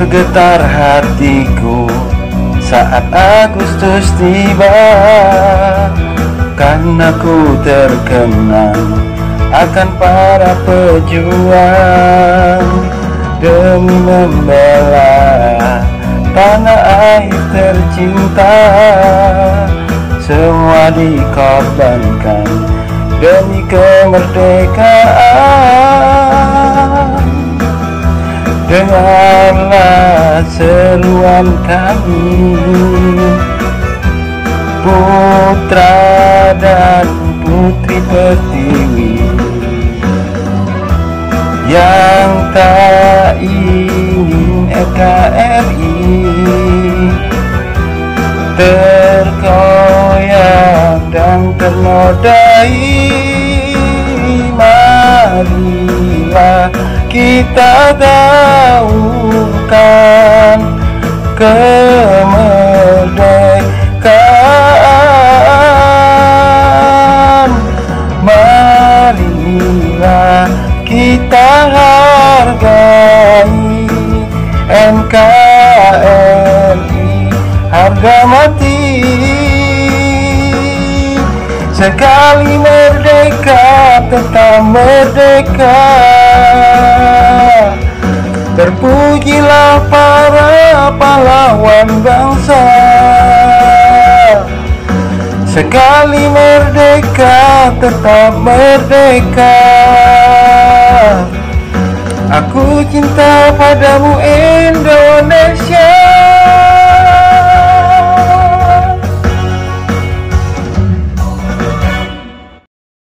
Bergetar hatiku saat Agustus tiba, karena ku terkenang akan para pejuang demi membela tanah air tercinta. Semua dikorbankan demi kemerdekaan. Dengarlah seruan kami, putra dan putri Pertiwi, yang tak ingin NKRI terkoyak dan ternodai. Marilah kita gaungkan kemerdekaan. Marilah kita hargai NKRI harga mati. Sekali merdeka tetap merdeka. Terpujilah para pahlawan bangsa. Sekali merdeka tetap merdeka. Aku cinta padamu Indonesia.